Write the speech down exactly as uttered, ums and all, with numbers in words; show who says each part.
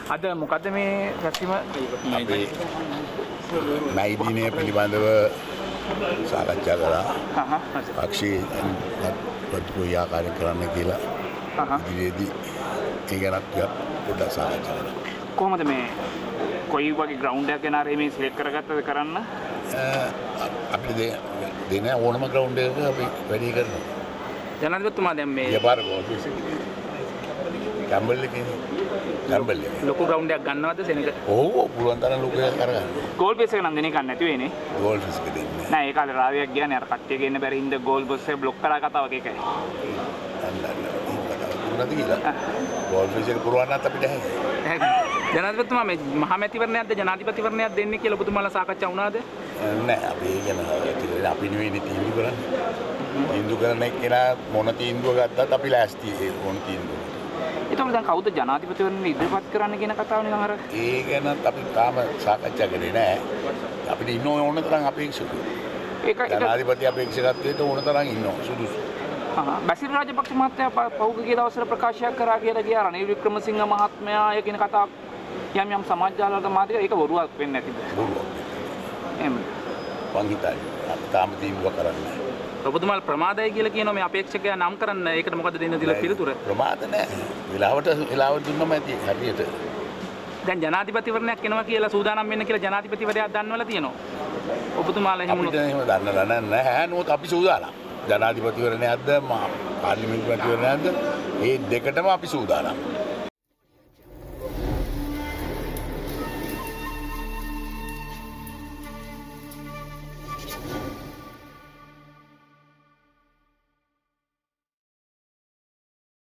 Speaker 1: අද මොකද මේ රැස්වීම
Speaker 2: මයි දිනේ පිළිබඳව සාකච්ඡා කරා.
Speaker 1: හහ
Speaker 2: පක්ෂී පොත්පොයි ආකාරයෙන් කරන්න කියලා. ඉදිරියේදී ඒ ගැන ටිකක් පොඩ්ඩක් සාකච්ඡා කරා.
Speaker 1: කොහොමද මේ කොයි වගේ ග්‍රවුන්ඩ් එකක් ගෙනාරේ මේ සිලෙක්ට් කරගත්තද කරන්න?
Speaker 2: අපිට දෙන ඕනම ග්‍රවුන්ඩ් එකක අපි වැඩි කරනවා.
Speaker 1: ජනාධිපතිතුමා දැන් මේ
Speaker 2: යපාර ඔෆිස් එකේ ගම්බල් එකේ ගම්බල් එකේ
Speaker 1: ලොකු ග්‍රවුන්ඩ් එකක් ගන්නවද සෙනඟ?
Speaker 2: ඔව් පුළුවන් තරම් ලොකු එකක් අරගන්න.
Speaker 1: ගෝල් බේස් එක නම් දෙන එකක් නැති වෙන්නේ.
Speaker 2: ගෝල් බේස් එක දෙන්නේ
Speaker 1: නෑ ඒ කාලේ රාවියක් ගියානේ අර කට්ටිය ගේන්න බැරි හින්දා ගෝල් බේස් එක બ્લોක් කරා කතාවක් ඒකයි.
Speaker 2: නැති කියලා. ගෝල් බේස් එක පුරවන්නත් අපිට හැකියි.
Speaker 1: ජනාධිපතිතුමා මේ මහමැතිවරණයක්ද ජනාධිපතිවරණයක් දෙන්නේ කියලා ඔබතුමාලා සාකච්ඡා වුණාද?
Speaker 2: නෑ අපි ඒ ගැන අපි නෙවෙයි තීන්දුව කරන්නේ. තීන්දුව කරන කෙනා මොන තීන්දුව ගත්තත් අපි ලෑස්ති ඒ මොන තීන්දුව.
Speaker 1: ඒතකොට දැන් කවුද ජනාධිපතිවරණය ඉදිරිපත් කරන්න කියන කතාව නිකන් අර
Speaker 2: ඒ ගැනත් අපි තාම සාකච්ඡා කරේ නෑ. අපිට ඉන්න ඕන තරම් අපේක්ෂකයෝ.
Speaker 1: ඒක
Speaker 2: ජනාධිපති අපේක්ෂකත්වයට ඕන තරම් ඉන්නවා සුදුසු.
Speaker 1: හා බසිර රාජපක්ෂ මහත්තයා පහුගිය දවස්වල ප්‍රකාශයක් කරා කියලා ගියා රනිල් වික්‍රමසිංහ මහත්මයා ඒ කියන කතාවක් යම් යම් සමාජ ජාලවල මාධ්‍ය ඒක බොරුවක් වෙන්නේ නැතිද?
Speaker 2: බොරුවක්.
Speaker 1: එහෙම.
Speaker 2: මං හිතන්නේ අපි තාම තීන්දුව කරන්නේ.
Speaker 1: ඔබතුමාලා ප්‍රමාදයි කියලා කියනවා මේ අපේක්ෂකයා නම් කරන්න. ඒකට මොකද දෙන්න දිලා පිළිතුර?
Speaker 2: ප්‍රමාද නෑ. වෙලාවට වෙලාවට දුන්නම ඇති හරියට.
Speaker 1: දැන් ජනාධිපතිවරණයක් එනවා කියලා සූදානම් වෙන්න කියලා ජනාධිපතිවරයා දන්වලා තියෙනවා. ඔබතුමාලා එහෙම
Speaker 2: අපිට එහෙම දන්නලා නැහැ. නමුත් අපි සූදානම්. ජනාධිපතිවරණයක්ද පාර්ලිමේන්තු මැතිවරණයක්ද ඒ දෙකටම අපි සූදානම්.